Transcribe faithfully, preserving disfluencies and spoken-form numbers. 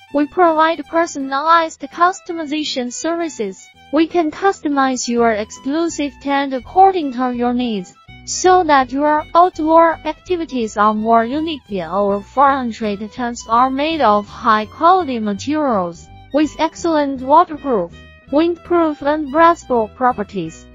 We provide personalized customization services. We can customize your exclusive tent according to your needs, so that your outdoor activities are more unique. Our fire-treated tents are made of high-quality materials, with excellent waterproof, windproof and breathable properties.